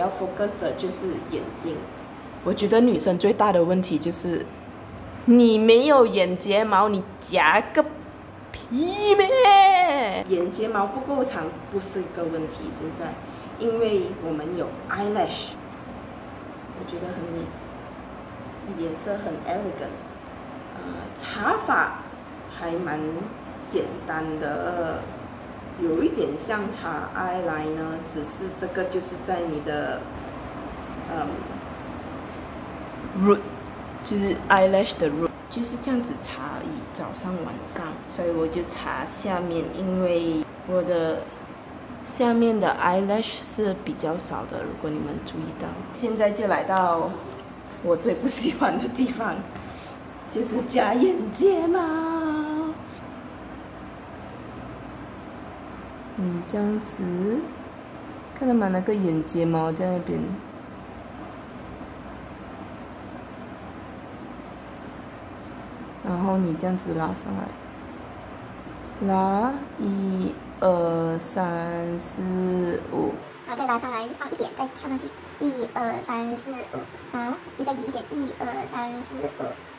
要 focus 的就是眼睛。我觉得女生最大的问题就是，你没有眼睫毛，你夹个屁咩？眼睫毛不够长不是一个问题，现在，因为我们有 eyelash， 我觉得很美，颜色很 elegant， 擦法还蛮简单的。有一点像擦 eyeliner， 只是这个就是在你的root， 就是 eyelash 的 root， 就是这样子擦而已，早上晚上，所以我就擦下面，因为我的下面的 eyelash 是比较少的，如果你们注意到。现在就来到我最不喜欢的地方，就是夹眼睫毛。你这样子，看到吗？那个眼睫毛在那边。然后你这样子拉上来，拉1、2、3、4、5， 然后再拉上来，放一点，再翘上去，1、2、3、4、5，然后又再移一点，1、2、3、4、5。